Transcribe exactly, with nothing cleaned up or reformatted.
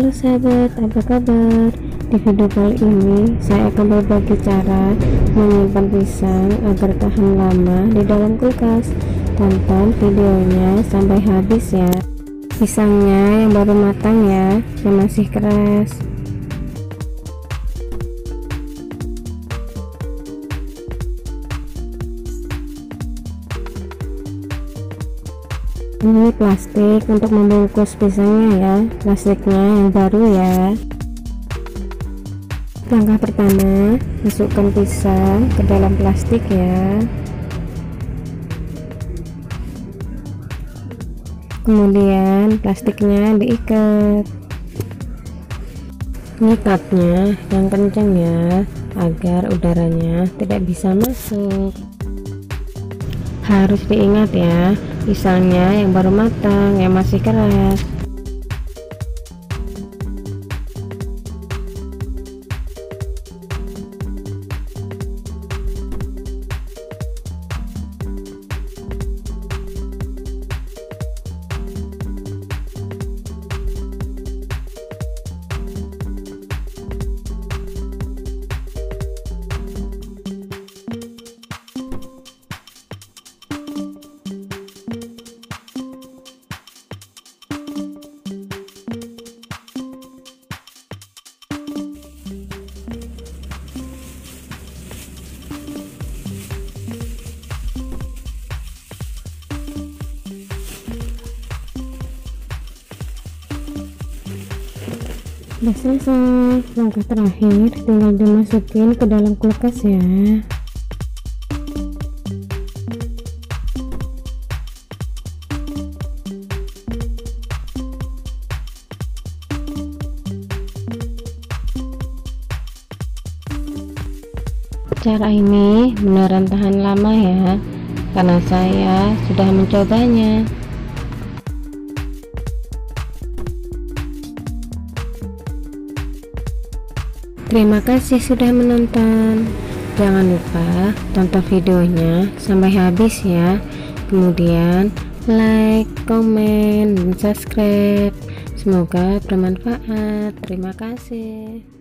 Halo sahabat, apa kabar? Di video kali ini saya akan berbagi cara menyimpan pisang agar tahan lama di dalam kulkas. Tonton videonya sampai habis ya. Pisangnya yang baru matang ya, yang masih keras. Ini plastik untuk membungkus pisangnya ya, plastiknya yang baru ya. Langkah pertama, masukkan pisang ke dalam plastik ya. Kemudian plastiknya diikat. Ngikatnya yang kencang ya, agar udaranya tidak bisa masuk. Harus diingat ya, pisangnya yang baru matang, yang masih keras. Udah selesai. Langkah terakhir tinggal dimasukin ke dalam kulkas ya. Cara ini beneran tahan lama ya, karena saya sudah mencobanya. Terima kasih sudah menonton. Jangan lupa tonton videonya sampai habis ya. Kemudian like, komen, dan subscribe. Semoga bermanfaat. Terima kasih.